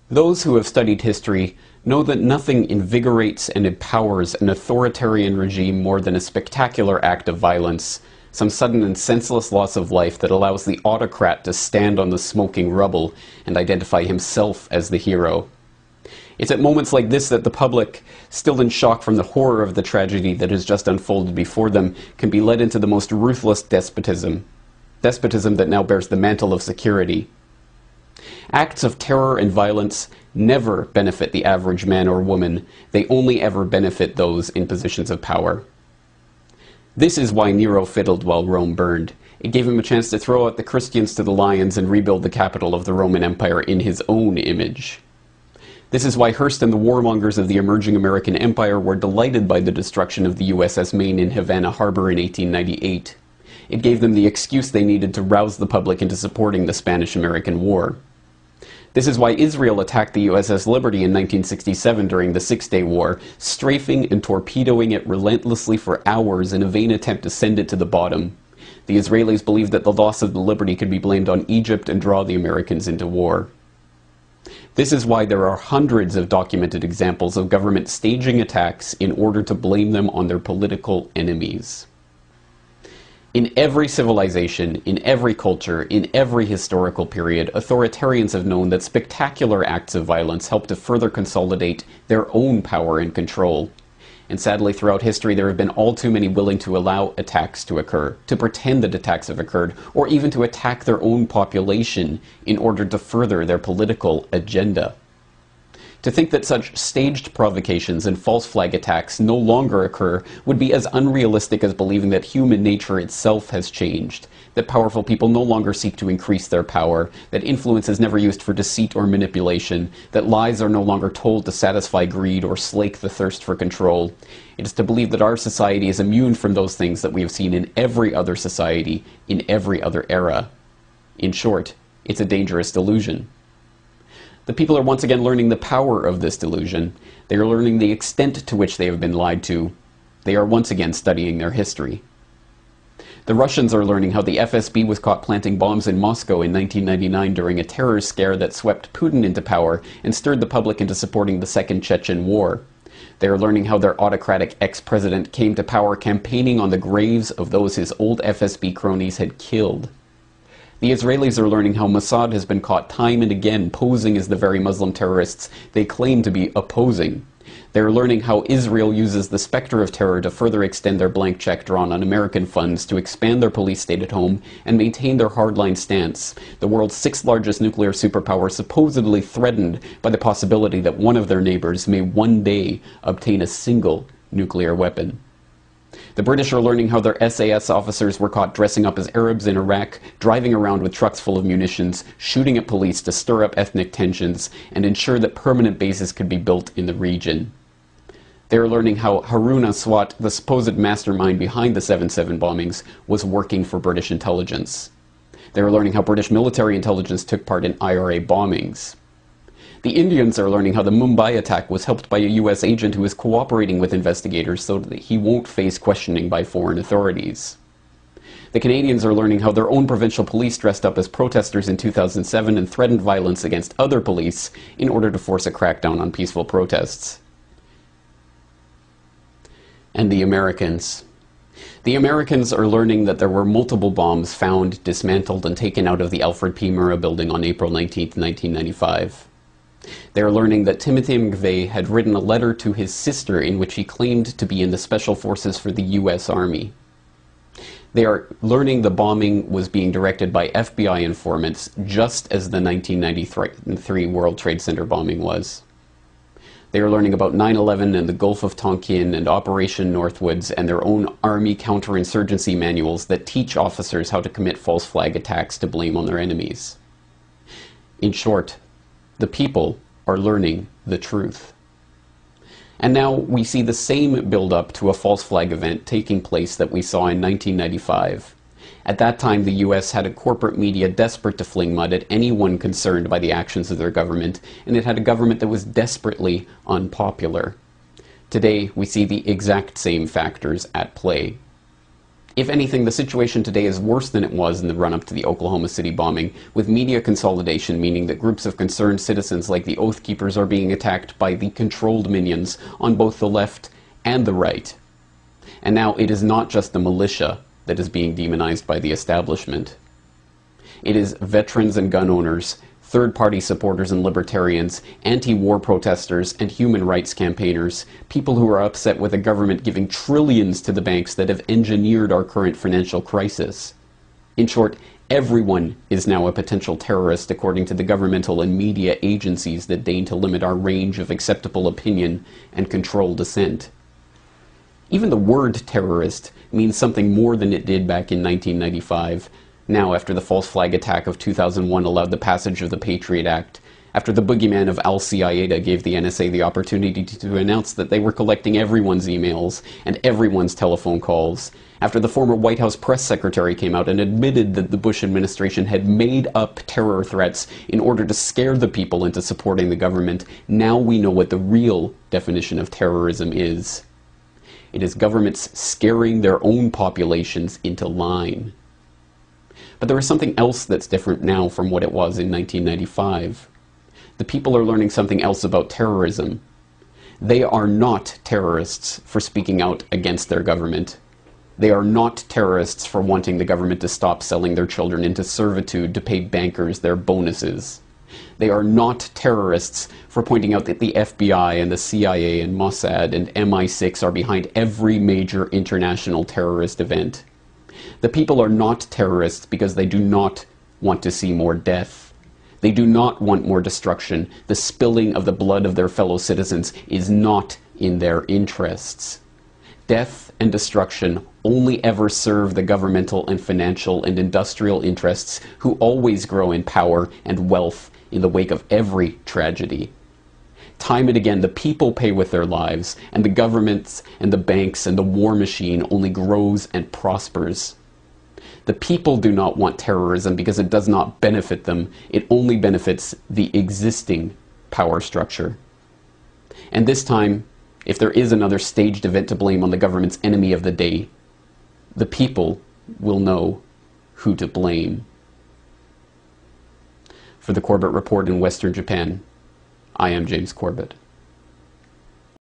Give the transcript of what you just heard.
Those who have studied history know that nothing invigorates and empowers an authoritarian regime more than a spectacular act of violence, some sudden and senseless loss of life that allows the autocrat to stand on the smoking rubble and identify himself as the hero. It's at moments like this that the public, still in shock from the horror of the tragedy that has just unfolded before them, can be led into the most ruthless despotism that now bears the mantle of security. Acts of terror and violence never benefit the average man or woman. They only ever benefit those in positions of power. This is why Nero fiddled while Rome burned. It gave him a chance to throw out the Christians to the lions and rebuild the capital of the Roman Empire in his own image. This is why Hearst and the warmongers of the emerging American Empire were delighted by the destruction of the USS Maine in Havana Harbor in 1898. It gave them the excuse they needed to rouse the public into supporting the Spanish-American War. This is why Israel attacked the USS Liberty in 1967 during the Six-Day War, strafing and torpedoing it relentlessly for hours in a vain attempt to send it to the bottom. The Israelis believed that the loss of the Liberty could be blamed on Egypt and draw the Americans into war. This is why there are hundreds of documented examples of government staging attacks in order to blame them on their political enemies. In every civilization, in every culture, in every historical period, authoritarians have known that spectacular acts of violence help to further consolidate their own power and control. And sadly, throughout history, there have been all too many willing to allow attacks to occur, to pretend that attacks have occurred, or even to attack their own population in order to further their political agenda. To think that such staged provocations and false flag attacks no longer occur would be as unrealistic as believing that human nature itself has changed, that powerful people no longer seek to increase their power, that influence is never used for deceit or manipulation, that lies are no longer told to satisfy greed or slake the thirst for control. It is to believe that our society is immune from those things that we have seen in every other society, in every other era. In short, it's a dangerous delusion. The people are once again learning the power of this delusion. They are learning the extent to which they have been lied to. They are once again studying their history. The Russians are learning how the FSB was caught planting bombs in Moscow in 1999 during a terror scare that swept Putin into power and stirred the public into supporting the Second Chechen War. They are learning how their autocratic ex-president came to power campaigning on the graves of those his old FSB cronies had killed. The Israelis are learning how Mossad has been caught time and again posing as the very Muslim terrorists they claim to be opposing. They are learning how Israel uses the specter of terror to further extend their blank check drawn on American funds to expand their police state at home and maintain their hardline stance, the world's sixth largest nuclear superpower supposedly threatened by the possibility that one of their neighbors may one day obtain a single nuclear weapon. The British are learning how their SAS officers were caught dressing up as Arabs in Iraq, driving around with trucks full of munitions, shooting at police to stir up ethnic tensions, and ensure that permanent bases could be built in the region. They are learning how Harun Aswat, the supposed mastermind behind the 7/7 bombings, was working for British intelligence. They are learning how British military intelligence took part in IRA bombings. The Indians are learning how the Mumbai attack was helped by a US agent who is cooperating with investigators so that he won't face questioning by foreign authorities. The Canadians are learning how their own provincial police dressed up as protesters in 2007 and threatened violence against other police in order to force a crackdown on peaceful protests. And the Americans. The Americans are learning that there were multiple bombs found, dismantled, and taken out of the Alfred P. Murrah building on April 19, 1995. They are learning that Timothy McVeigh had written a letter to his sister in which he claimed to be in the Special Forces for the US Army. They are learning the bombing was being directed by FBI informants, just as the 1993 World Trade Center bombing was. They are learning about 9/11 and the Gulf of Tonkin and Operation Northwoods and their own Army counterinsurgency manuals that teach officers how to commit false flag attacks to blame on their enemies. In short, the people are learning the truth. And now we see the same build-up to a false flag event taking place that we saw in 1995. At that time, the US had a corporate media desperate to fling mud at anyone concerned by the actions of their government, and it had a government that was desperately unpopular. Today, we see the exact same factors at play. If anything, the situation today is worse than it was in the run-up to the Oklahoma City bombing, with media consolidation meaning that groups of concerned citizens like the Oath Keepers are being attacked by the controlled minions on both the left and the right. And now it is not just the militia that is being demonized by the establishment. It is veterans and gun owners, third-party supporters and libertarians, anti-war protesters and human rights campaigners, people who are upset with a government giving trillions to the banks that have engineered our current financial crisis. In short, everyone is now a potential terrorist according to the governmental and media agencies that deign to limit our range of acceptable opinion and control dissent. Even the word terrorist means something more than it did back in 1995, now after the false flag attack of 2001 allowed the passage of the Patriot Act, after the boogeyman of Al-Qaeda gave the NSA the opportunity to announce that they were collecting everyone's emails and everyone's telephone calls, after the former White House press secretary came out and admitted that the Bush administration had made up terror threats in order to scare the people into supporting the government, now we know what the real definition of terrorism is. It is governments scaring their own populations into line. But there is something else that's different now from what it was in 1995. The people are learning something else about terrorism. They are not terrorists for speaking out against their government. They are not terrorists for wanting the government to stop selling their children into servitude to pay bankers their bonuses. They are not terrorists for pointing out that the FBI and the CIA and Mossad and MI6 are behind every major international terrorist event. The people are not terrorists because they do not want to see more death. They do not want more destruction. The spilling of the blood of their fellow citizens is not in their interests. Death and destruction only ever serve the governmental and financial and industrial interests who always grow in power and wealth in the wake of every tragedy. Time and again, the people pay with their lives, and the governments and the banks and the war machine only grows and prospers. The people do not want terrorism because it does not benefit them. It only benefits the existing power structure. And this time, if there is another staged event to blame on the government's enemy of the day, the people will know who to blame. For the Corbett Report in Western Japan, I am James Corbett.